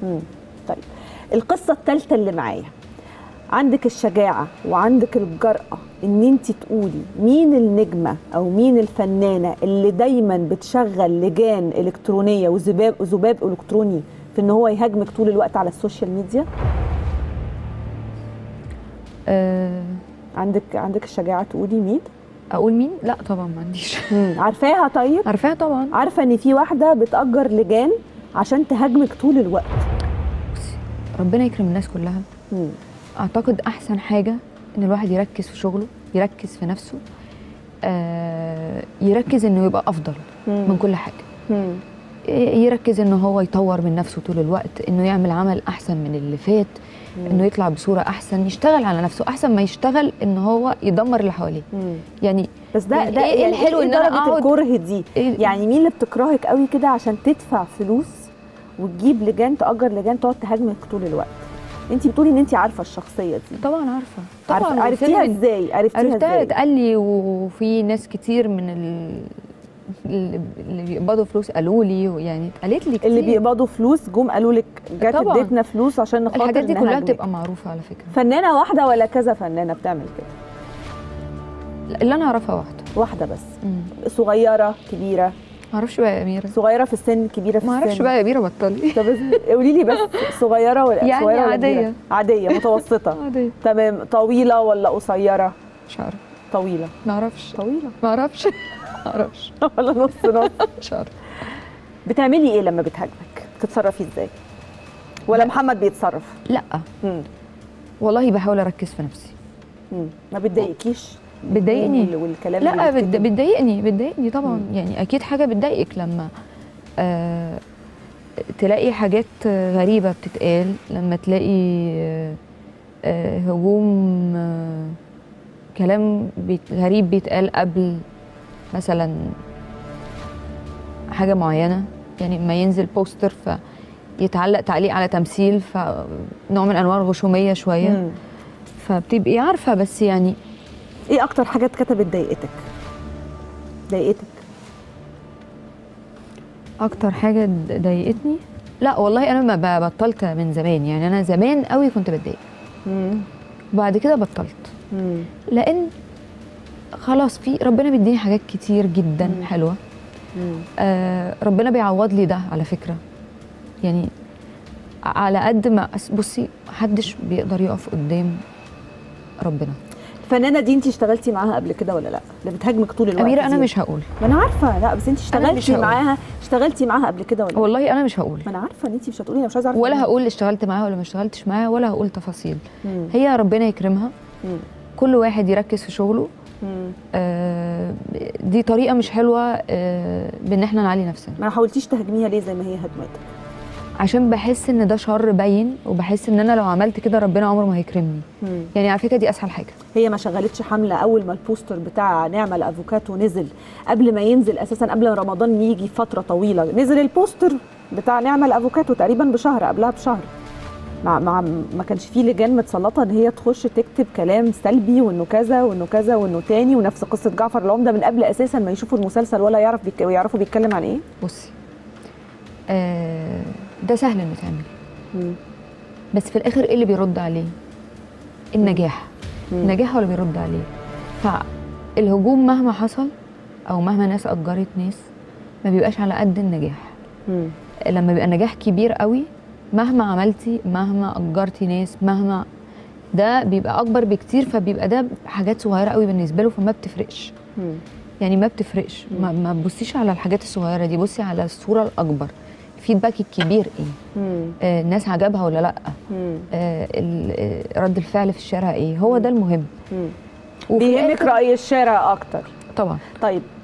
طيب القصه الثالثه اللي معايا، عندك الشجاعه وعندك الجرأه ان انت تقولي مين النجمه او مين الفنانه اللي دايما بتشغل لجان الكترونيه وذباب الكتروني في ان هو يهاجمك طول الوقت على السوشيال ميديا؟ عندك الشجاعه تقولي مين؟ اقول مين؟ لا طبعا ما عنديش. عارفاها؟ طيب عارفاها طبعا. عارفه ان في واحده بتأجر لجان عشان تهاجمك طول الوقت. بصي ربنا يكرم الناس كلها. اعتقد احسن حاجه ان الواحد يركز في شغله، يركز في نفسه، يركز انه يبقى افضل من كل حاجه. يركز انه هو يطور من نفسه طول الوقت، انه يعمل عمل احسن من اللي فات، انه يطلع بصوره احسن، يشتغل على نفسه احسن ما يشتغل ان هو يدمر اللي حواليه. يعني بس ده ايه الحلو ان انا اقعد الكره دي؟ يعني مين اللي بتكرهك قوي كده عشان تدفع فلوس وتجيب لجان، تأجر لجان تقعد تهاجمك طول الوقت؟ انت بتقولي ان انت عارفه الشخصيه دي. طبعا عارفه. طبعا عرفتيها ازاي؟ عرفتها اتقال لي، وفي ناس كتير من اللي بيقبضوا فلوس قالوا لي، يعني اتقالت لي كتير. اللي بيقبضوا فلوس جم قالوا لك جت اديتنا فلوس عشان نخاطر الحاجات دي كلها نهاجمك. بتبقى معروفه على فكره. فنانه واحده ولا كذا فنانه بتعمل كده؟ اللي انا اعرفها واحده بس. صغيره كبيره؟ ما اعرفش بقى يا اميره. صغيره في السن كبيره في السن؟ ما اعرفش بقى يا اميره، بطلي. طب قولي لي بس صغيره ولا يعني صغيره ولا عاديه كبيرة؟ عاديه متوسطه. عاديه. تمام. طويله ولا قصيره؟ مش عارفه. طويله؟ ما اعرفش. طويله؟ ما اعرفش. ما اعرفش. ولا نص نص؟ مش عارفه. بتعملي ايه لما بتهاجمك؟ بتتصرفي ازاي؟ ولا محمد بيتصرف؟ لا. والله بحاول اركز في نفسي. ما بتضايقكيش؟ بتضايقني والكلام لا بتضايقني طبعا. يعني اكيد حاجه بتضايقك لما تلاقي حاجات غريبه بتتقال، لما تلاقي هجوم، كلام غريب بيتقال قبل مثلا حاجه معينه. يعني ما ينزل بوستر فيتعلق تعليق على تمثيل، فنوع من انواع الغشوميه شويه. فبتبقي عارفه. بس يعني ايه اكتر حاجه اتكتبت ضايقتك؟ اكتر حاجه ضايقتني؟ لا والله انا ما بطلت من زمان. يعني انا زمان قوي كنت بتضايق، وبعد كده بطلت. لان خلاص في ربنا بيديني حاجات كتير جدا حلوه. ربنا بيعوض لي ده على فكره. يعني على قد ما بصي محدش بيقدر يقف قدام ربنا. الفنانه دي انت اشتغلتي معاها قبل كده ولا لا؟ اللي بتهاجمك طول الوقت اميره انا مش هقول. ما انا عارفه. لا بس انت اشتغلتي معاها قبل كده ولا لا؟ والله انا مش هقول. ما انا عارفه ان انت مش هتقولي. انا مش عايزه اعرف ولا هقول اشتغلت معاها ولا ما اشتغلتش معاها، ولا هقول تفاصيل. هي ربنا يكرمها. كل واحد يركز في شغله. دي طريقه مش حلوه بان احنا نعلي نفسنا. ما حاولتيش تهاجميها ليه زي ما هي هجمتك؟ عشان بحس ان ده شر باين، وبحس ان انا لو عملت كده ربنا عمره ما هيكرمني. يعني على فكره دي اسهل حاجه. هي ما شغلتش حمله اول ما البوستر بتاع نعمة الافوكاتو نزل، قبل ما ينزل اساسا، قبل رمضان يجي فتره طويله، نزل البوستر بتاع نعمة الافوكاتو تقريبا بشهر، قبلها بشهر. ما كانش فيه لجان متسلطه ان هي تخش تكتب كلام سلبي وانه كذا وانه كذا وانه تاني، ونفس قصه جعفر العمده من قبل اساسا ما يشوفوا المسلسل ولا يعرفوا بيتكلم عن ايه؟ بصي ده سهل انه يتعمل، بس في الاخر ايه اللي بيرد عليه؟ النجاح. النجاح هو اللي بيرد عليه. فالهجوم مهما حصل او مهما ناس اجرت ناس ما بيبقاش على قد النجاح. لما بيبقى نجاح كبير قوي، مهما عملتي، مهما اجرتي ناس، مهما ده بيبقى اكبر بكتير، فبيبقى ده حاجات صغيره قوي بالنسبه له، فما بتفرقش. يعني ما بتفرقش. ما تبصيش على الحاجات الصغيره دي، بصي على الصوره الاكبر. الفيدباك الكبير ايه؟ الناس عجبها ولا لا؟ رد الفعل في الشارع ايه؟ هو ده المهم. بيهمك راي الشارع اكتر طبعا. طيب